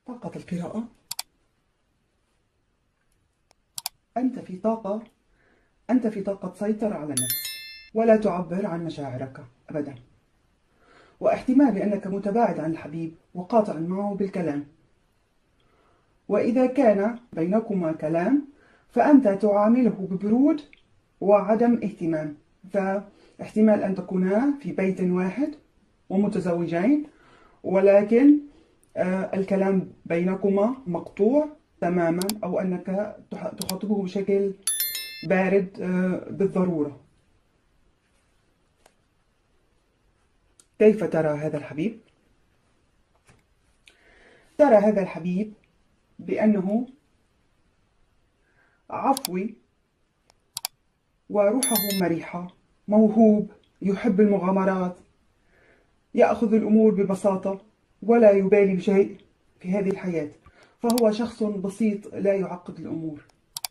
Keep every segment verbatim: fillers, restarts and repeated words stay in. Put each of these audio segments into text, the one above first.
طاقة القراءة. أنت في طاقة أنت في طاقة سيطرة على النفس، ولا تعبر عن مشاعرك أبدا، واحتمال بأنك متباعد عن الحبيب وقاطع معه بالكلام، وإذا كان بينكما كلام فأنت تعامله ببرود وعدم اهتمام. فاحتمال أن تكونا في بيت واحد ومتزوجين، ولكن الكلام بينكما مقطوع تماما، أو أنك تخاطبه بشكل بارد بالضرورة. كيف ترى هذا الحبيب؟ ترى هذا الحبيب بأنه عفوي وروحه مريحة، موهوب، يحب المغامرات، يأخذ الأمور ببساطة ولا يبالي بشيء في هذه الحياة، فهو شخص بسيط لا يعقد الأمور.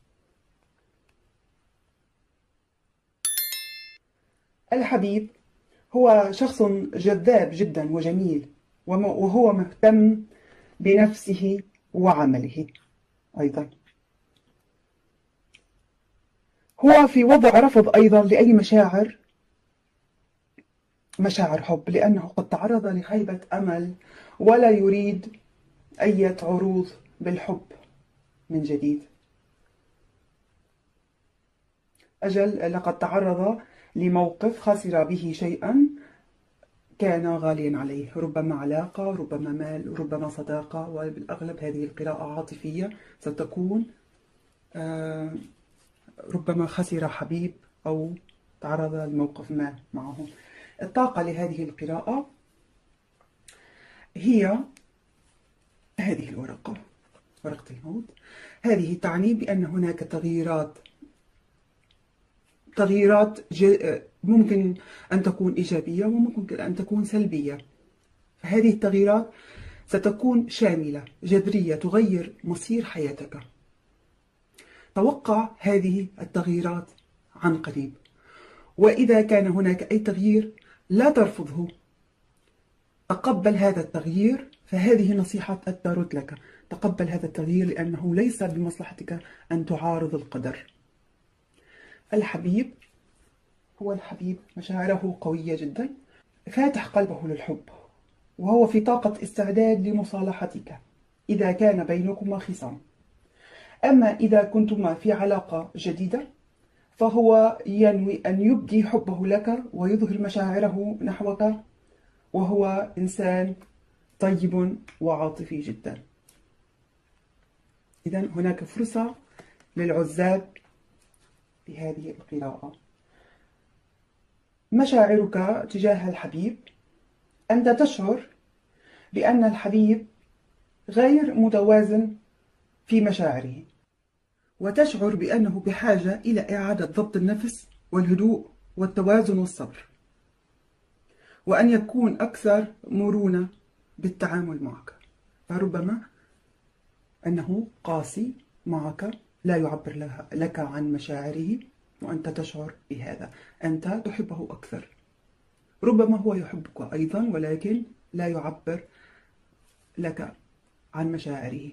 الحبيب هو شخص جذاب جدا وجميل، وهو مهتم بنفسه وعمله أيضا. هو في وضع رفض أيضا لأي مشاعر مشاعر حب، لأنه قد تعرض لخيبة أمل ولا يريد أي عروض بالحب من جديد. أجل لقد تعرض لموقف خسر به شيئا كان غاليا عليه، ربما علاقة، ربما مال، ربما صداقة، وبالأغلب هذه القراءة عاطفية ستكون. آه ربما خسر حبيب أو تعرض لموقف ما معه. الطاقة لهذه القراءة هي هذه الورقة، ورقة الموت. هذه تعني بأن هناك تغييرات تغييرات ممكن أن تكون إيجابية وممكن أن تكون سلبية. فهذه التغييرات ستكون شاملة جذرية تغير مصير حياتك. توقع هذه التغييرات عن قريب، وإذا كان هناك أي تغيير لا ترفضه، تقبل هذا التغيير. فهذه نصيحة التاروت لك: تقبل هذا التغيير لأنه ليس بمصلحتك أن تعارض القدر. الحبيب هو الحبيب، مشاعره قوية جدا، فاتح قلبه للحب، وهو في طاقة استعداد لمصالحتك إذا كان بينكما خصام. أما إذا كنتما في علاقة جديدة فهو ينوي أن يبدي حبه لك ويظهر مشاعره نحوك، وهو إنسان طيب وعاطفي جدا. إذن هناك فرصة للعزاب في هذه القراءة. مشاعرك تجاه الحبيب: أنت تشعر بأن الحبيب غير متوازن في مشاعره، وتشعر بأنه بحاجة إلى إعادة ضبط النفس والهدوء والتوازن والصبر، وأن يكون أكثر مرونة بالتعامل معك. فربما أنه قاسي معك، لا يعبر لك عن مشاعره، وأنت تشعر بهذا. أنت تحبه أكثر. ربما هو يحبك أيضا، ولكن لا يعبر لك عن مشاعره.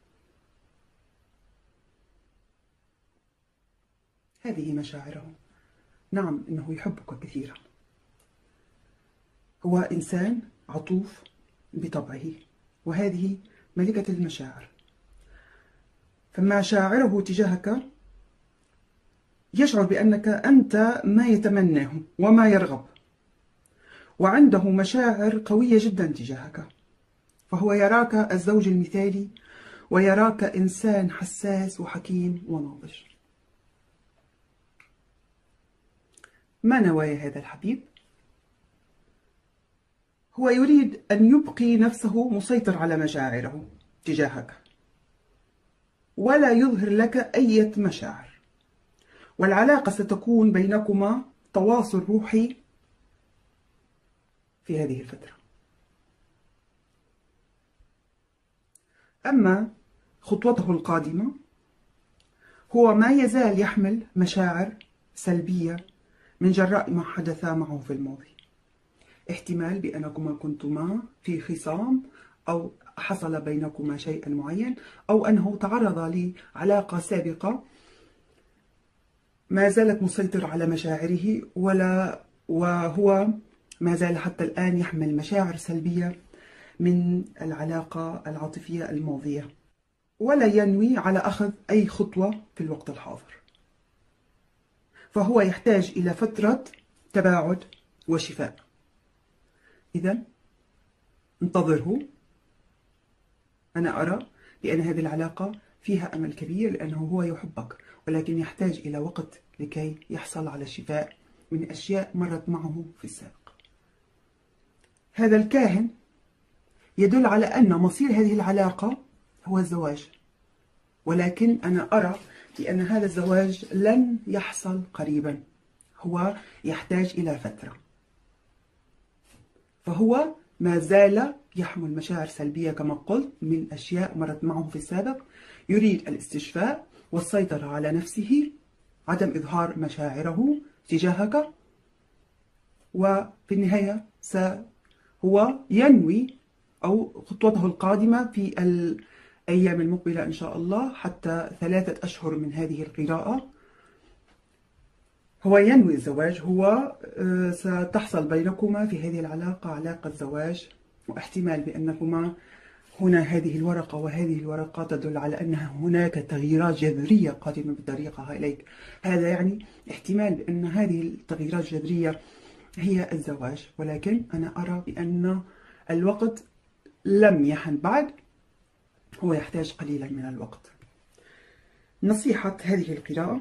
هذه مشاعره. نعم، إنه يحبك كثيرا. هو إنسان عطوف بطبعه، وهذه ملكة المشاعر. فمشاعره تجاهك يشعر بأنك أنت ما يتمناه وما يرغب، وعنده مشاعر قوية جدا تجاهك. فهو يراك الزوج المثالي، ويراك إنسان حساس وحكيم وناضج. ما نوايا هذا الحبيب؟ هو يريد أن يبقي نفسه مسيطر على مشاعره تجاهك، ولا يظهر لك أي مشاعر، والعلاقة ستكون بينكما تواصل روحي في هذه الفترة. أما خطوته القادمة، هو ما يزال يحمل مشاعر سلبية من جراء ما حدث معه في الماضي. احتمال بأنكما كنتما في خصام، أو حصل بينكما شيء معين، أو أنه تعرض لعلاقة سابقة ما زالت مسيطر على مشاعره، ولا وهو ما زال حتى الآن يحمل مشاعر سلبية من العلاقة العاطفية الماضية، ولا ينوي على أخذ أي خطوة في الوقت الحاضر. فهو يحتاج إلى فترة تباعد وشفاء. إذا انتظره. أنا أرى بأن هذه العلاقة فيها أمل كبير، لأنه هو يحبك، ولكن يحتاج إلى وقت لكي يحصل على الشفاء من أشياء مرت معه في السابق. هذا الكاهن يدل على أن مصير هذه العلاقة هو الزواج، ولكن أنا أرى بأن هذا الزواج لن يحصل قريبا، هو يحتاج إلى فترة. فهو ما زال يحمل مشاعر سلبية كما قلت من أشياء مرت معه في السابق، يريد الاستشفاء والسيطرة على نفسه، عدم إظهار مشاعره تجاهك، وفي النهاية هو ينوي أو خطوته القادمة في الأيام المقبلة إن شاء الله حتى ثلاثة أشهر من هذه القراءة هو ينوي الزواج. هو ستحصل بينكما في هذه العلاقة علاقة زواج، واحتمال بأنكما هنا هذه الورقة وهذه الورقة تدل على أن هناك تغييرات جذرية قادمة بطريقها إليك. هذا يعني احتمال بأن هذه التغييرات الجذرية هي الزواج، ولكن أنا أرى بأن الوقت لم يحن بعد، هو يحتاج قليلا من الوقت. نصيحة هذه القراءة: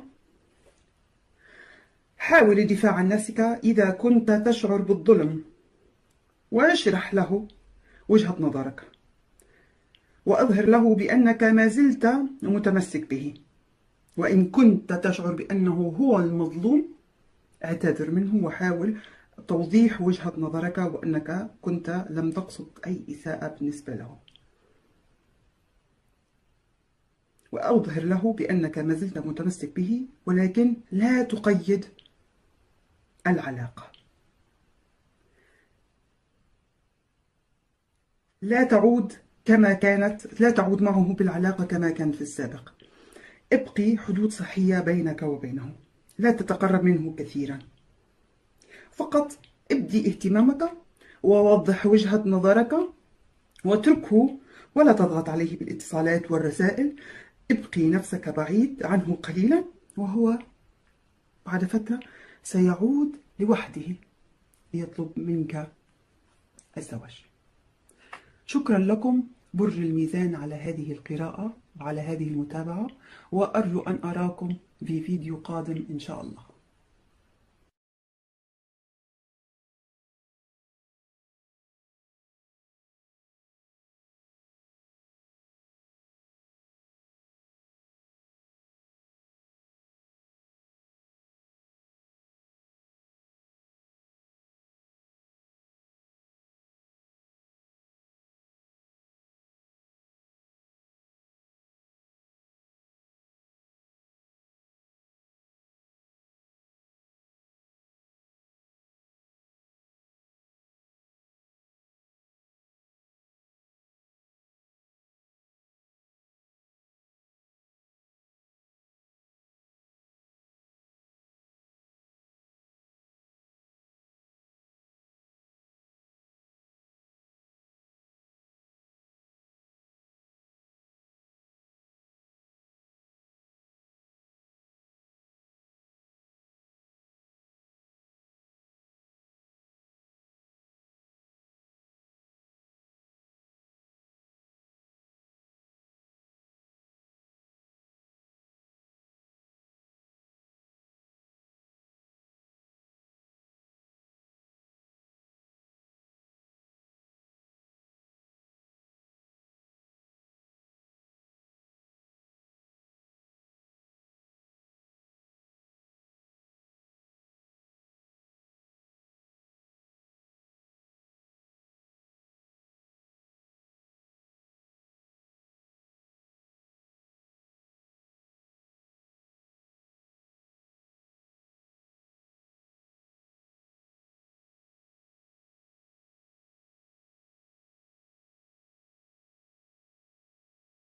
حاول الدفاع عن نفسك إذا كنت تشعر بالظلم، واشرح له وجهة نظرك، وأظهر له بأنك ما زلت متمسك به، وإن كنت تشعر بأنه هو المظلوم اعتذر منه، وحاول توضيح وجهة نظرك وأنك كنت لم تقصد أي إساءة بالنسبة له، وأظهر له بأنك ما زلت متمسك به، ولكن لا تقيد العلاقة. لا تعود كما كانت لا تعود معه بالعلاقة كما كانت في السابق. ابقي حدود صحية بينك وبينه، لا تتقرب منه كثيرا، فقط ابدي اهتمامك ووضح وجهة نظرك واتركه، ولا تضغط عليه بالاتصالات والرسائل. ابقي نفسك بعيد عنه قليلا، وهو بعد فترة سيعود لوحده ليطلب منك الزواج. شكرا لكم برج الميزان على هذه القراءة وعلى هذه المتابعة، وأرجو أن أراكم في فيديو قادم إن شاء الله.